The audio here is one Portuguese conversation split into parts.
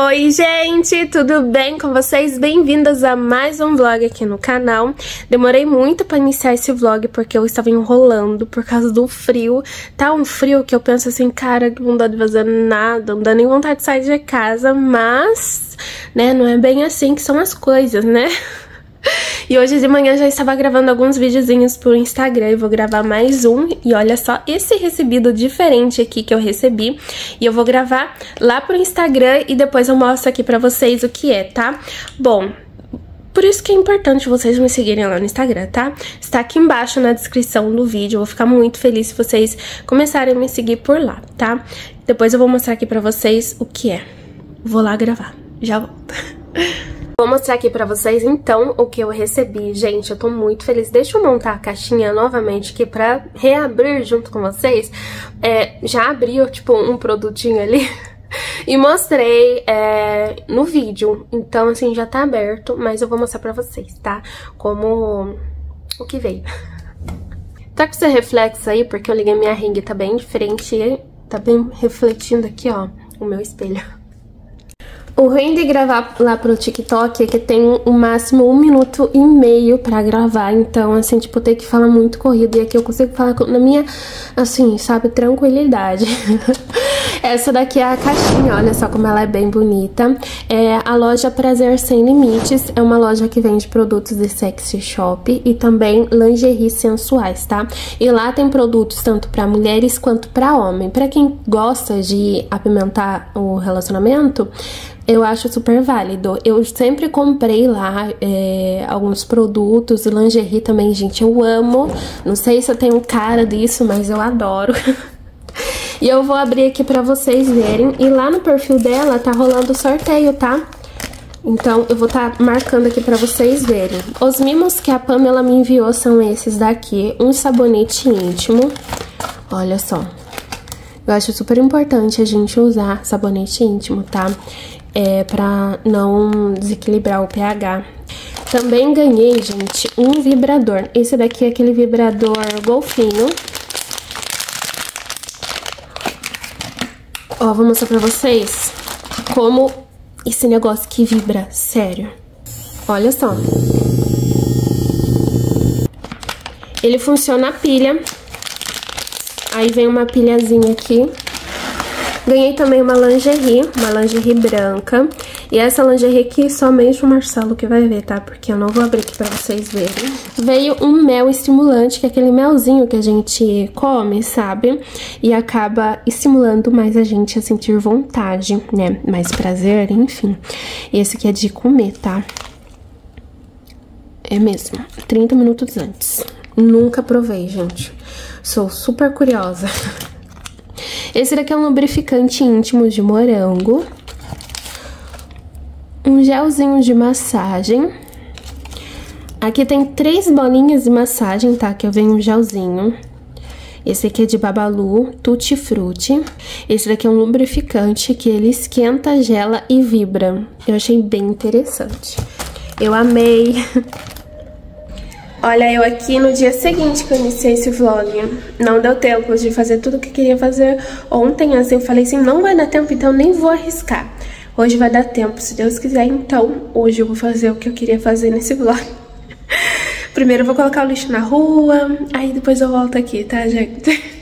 Oi gente, tudo bem com vocês? Bem-vindas a mais um vlog aqui no canal. Demorei muito pra iniciar esse vlog porque eu estava enrolando por causa do frio. Tá um frio que eu penso assim, cara, não dá de fazer nada, não dá nem vontade de sair de casa, mas, né, não é bem assim que são as coisas, né? E hoje de manhã já estava gravando alguns videozinhos pro Instagram e vou gravar mais um. E olha só esse recebido diferente aqui que eu recebi. E eu vou gravar lá pro Instagram e depois eu mostro aqui pra vocês o que é, tá? Bom, por isso que é importante vocês me seguirem lá no Instagram, tá? Está aqui embaixo na descrição do vídeo. Eu vou ficar muito feliz se vocês começarem a me seguir por lá, tá? Depois eu vou mostrar aqui pra vocês o que é. Vou lá gravar. Já volto. Vou mostrar aqui pra vocês, então, o que eu recebi. Gente, eu tô muito feliz. Deixa eu montar a caixinha novamente aqui pra reabrir junto com vocês. Já abriu, tipo, um produtinho ali e mostrei no vídeo. Então, assim, já tá aberto, mas eu vou mostrar pra vocês, tá? Como o que veio. Tá com esse reflexo aí, porque eu liguei minha ring, tá bem diferente e tá bem refletindo aqui, ó, o meu espelho. O ruim de gravar lá pro TikTok é que tem o máximo 1 minuto e meio pra gravar, então, assim, tipo, tem que falar muito corrido, e aqui eu consigo falar na minha, assim, sabe, tranquilidade. Essa daqui é a caixinha, olha só como ela é bem bonita. É a loja Prazer Sem Limites, é uma loja que vende produtos de sexy shop e também lingerie sensuais, tá? E lá tem produtos tanto pra mulheres quanto pra homem. Pra quem gosta de apimentar o relacionamento, eu acho super válido. Eu sempre comprei lá alguns produtos, lingerie também, gente, eu amo. Não sei se eu tenho cara disso, mas eu adoro. E eu vou abrir aqui pra vocês verem. E lá no perfil dela tá rolando sorteio, tá? Então eu vou tá marcando aqui pra vocês verem. Os mimos que a Pamela me enviou são esses daqui. Um sabonete íntimo. Olha só. Eu acho super importante a gente usar sabonete íntimo, tá? Pra não desequilibrar o pH. Também ganhei, gente, um vibrador. Esse daqui é aquele vibrador golfinho. Ó, vou mostrar pra vocês como esse negócio que vibra, sério. Olha só. Ele funciona a pilha. Aí vem uma pilhazinha aqui. Ganhei também uma lingerie branca. E essa lingerie aqui somente o Marcelo que vai ver, tá? Porque eu não vou abrir aqui pra vocês verem. Veio um mel estimulante, que é aquele melzinho que a gente come, sabe? E acaba estimulando mais a gente a sentir vontade, né? Mais prazer, enfim. E esse aqui é de comer, tá? É mesmo, 30 minutos antes. Nunca provei, gente. Sou super curiosa. Esse daqui é um lubrificante íntimo de morango. Um gelzinho de massagem. Aqui tem 3 bolinhas de massagem, tá? Que eu venho um gelzinho. Esse aqui é de Babalu, Tutti Frutti. Esse daqui é um lubrificante que ele esquenta, gela e vibra. Eu achei bem interessante. Eu amei. Olha, eu aqui no dia seguinte que eu iniciei esse vlog, não deu tempo de fazer tudo o que queria fazer ontem, assim, eu falei assim, não vai dar tempo, então nem vou arriscar. Hoje vai dar tempo, se Deus quiser, então hoje eu vou fazer o que eu queria fazer nesse vlog. Primeiro eu vou colocar o lixo na rua, aí depois eu volto aqui, tá, gente?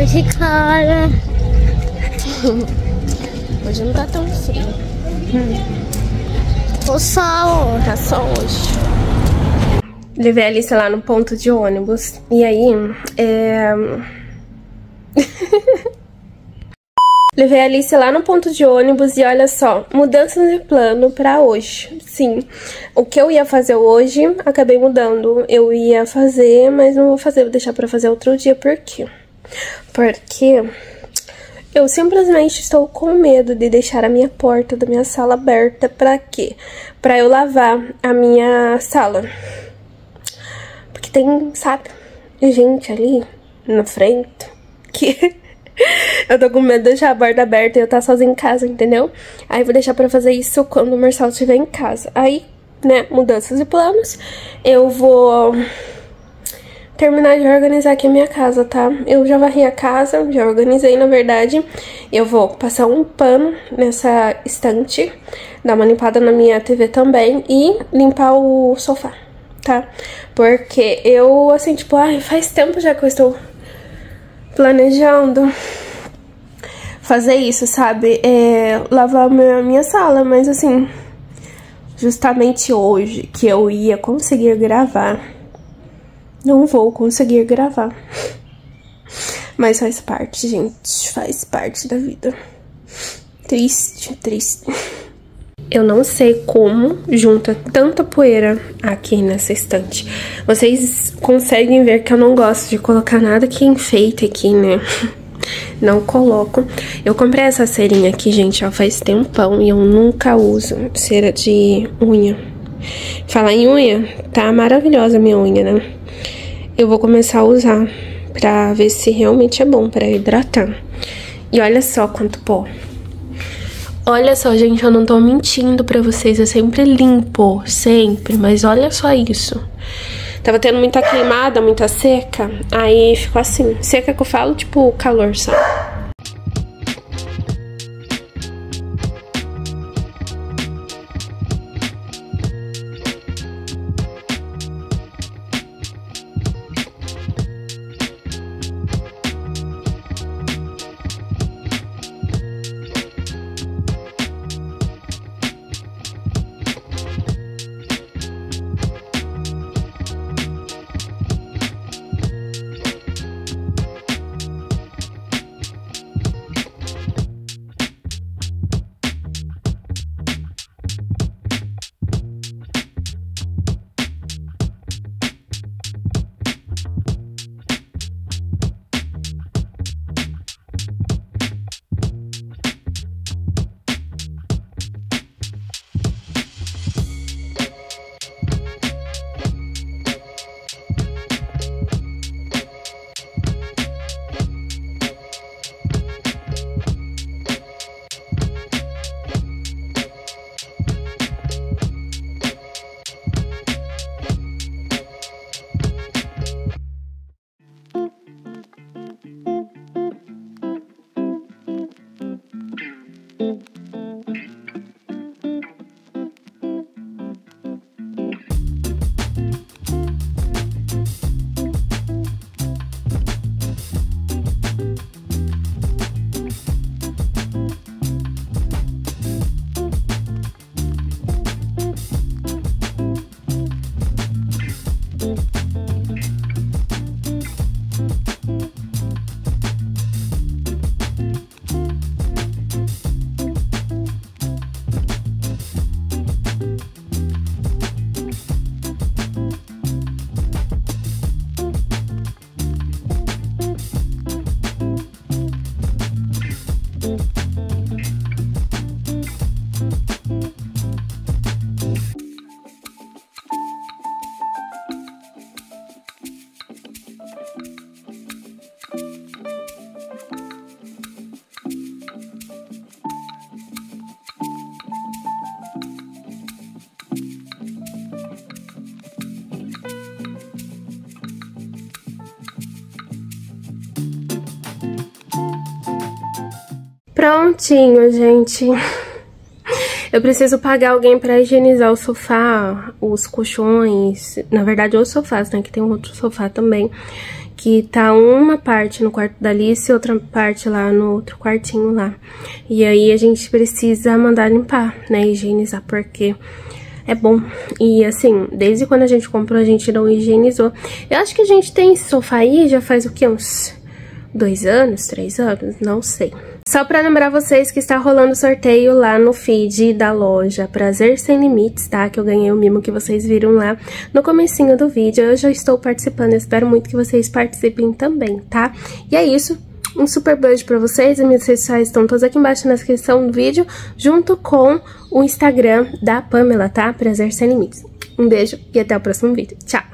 hoje, cara. Hoje não tá tão frio. O sol. Tá só hoje. Levei a Alice lá no ponto de ônibus. E aí, levei a Alice lá no ponto de ônibus e olha só, mudança de plano pra hoje. Sim, o que eu ia fazer hoje, acabei mudando. Eu ia fazer, mas não vou fazer, vou deixar pra fazer outro dia. Por quê? Porque eu simplesmente estou com medo de deixar a minha porta da minha sala aberta. Pra quê? Pra eu lavar a minha sala. Porque tem, sabe, gente ali na frente que eu tô com medo de deixar a porta aberta e eu tá sozinha em casa, entendeu? Aí vou deixar pra fazer isso quando o Marcelo estiver em casa. Aí, né, mudanças de planos. Eu vou terminar de organizar aqui a minha casa, tá? Eu já varri a casa, já organizei, na verdade. Eu vou passar um pano nessa estante, dar uma limpada na minha TV também e limpar o sofá, tá? Porque eu, assim, tipo, ai, faz tempo já que eu estou planejando fazer isso, sabe? Lavar a minha sala, mas assim, justamente hoje que eu ia conseguir gravar, não vou conseguir gravar. Mas faz parte, gente, faz parte da vida. Triste, triste. Eu não sei como junta tanta poeira aqui nessa estante. Vocês conseguem ver que eu não gosto de colocar nada que enfeite aqui, né? Não coloco. Eu comprei essa cerinha aqui, gente, ó, faz tempão e eu nunca uso cera de unha. Falar em unha, tá maravilhosa a minha unha, né? Eu vou começar a usar pra ver se realmente é bom pra hidratar. E olha só quanto pó. Olha só, gente, eu não tô mentindo pra vocês, eu sempre limpo, sempre, mas olha só isso. Tava tendo muita queimada, muita seca, aí ficou assim. Seca que eu falo, tipo, calor, sabe? Prontinho, gente. Eu preciso pagar alguém pra higienizar o sofá, os colchões, na verdade os sofás, né, que tem um outro sofá também. que tá uma parte no quarto da Alice e outra parte lá no outro quartinho lá. E aí a gente precisa mandar limpar, né, higienizar, porque é bom. E assim, desde quando a gente comprou, a gente não higienizou. Eu acho que a gente tem esse sofá aí já faz o quê? Uns 2 anos, 3 anos? Não sei. Só pra lembrar vocês que está rolando sorteio lá no feed da loja Prazer Sem Limites, tá? Que eu ganhei o mimo que vocês viram lá no comecinho do vídeo. Eu já estou participando, eu espero muito que vocês participem também, tá? E é isso. Um super beijo pra vocês, as minhas redes sociais estão todas aqui embaixo na descrição do vídeo, junto com o Instagram da Pamela, tá? Prazer Sem Limites. Um beijo e até o próximo vídeo. Tchau!